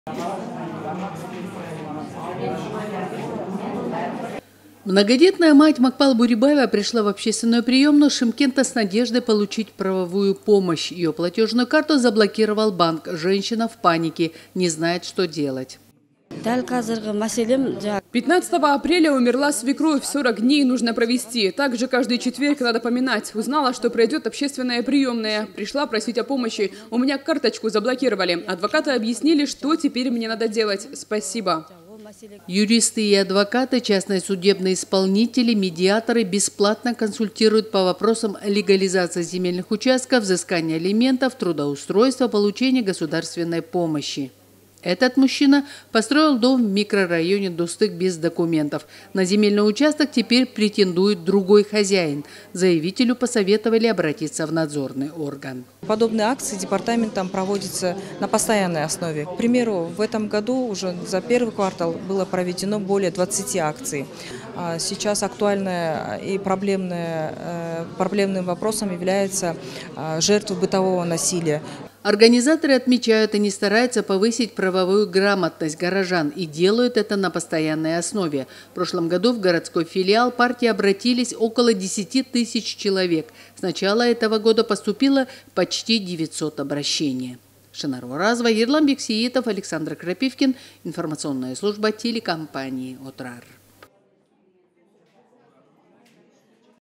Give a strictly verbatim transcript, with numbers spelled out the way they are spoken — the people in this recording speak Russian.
Многодетная мать Макпал Бурибаева пришла в общественную приемную Шымкента с надеждой получить правовую помощь. Ее платежную карту заблокировал банк. Женщина в панике, не знает, что делать. пятнадцатого апреля умерла свекровь, сорок дней нужно провести. Также каждый четверг надо поминать. Узнала, что пройдет общественная приемная. Пришла просить о помощи. У меня карточку заблокировали. Адвокаты объяснили, что теперь мне надо делать. Спасибо. Юристы и адвокаты, частные судебные исполнители, медиаторы бесплатно консультируют по вопросам легализации земельных участков, взыскания алиментов, трудоустройства, получения государственной помощи. Этот мужчина построил дом в микрорайоне Достык без документов. На земельный участок теперь претендует другой хозяин. Заявителю посоветовали обратиться в надзорный орган. Подобные акции департаментом проводятся на постоянной основе. К примеру, в этом году уже за первый квартал было проведено более двадцати акций. Сейчас актуальным и проблемным, проблемным вопросом является жертва бытового насилия. Организаторы отмечают, они стараются повысить правовую грамотность горожан и делают это на постоянной основе. В прошлом году в городской филиал партии обратились около десяти тысяч человек. С начала этого года поступило почти девятьсот обращений. Шынар Оразова, Ерлан Бексиитов, Александр Крапивкин. Информационная служба телекомпании «Отрар».